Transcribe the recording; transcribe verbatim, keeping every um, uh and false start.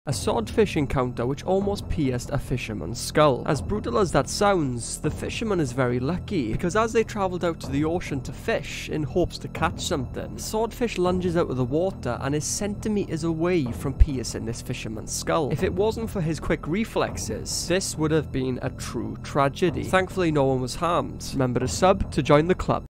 A swordfish encounter which almost pierced a fisherman's skull. As brutal as that sounds, the fisherman is very lucky, because as they travelled out to the ocean to fish in hopes to catch something, the swordfish lunges out of the water and is centimetres away from piercing this fisherman's skull. If it wasn't for his quick reflexes, this would have been a true tragedy. Thankfully no one was harmed. Remember to sub to join the club.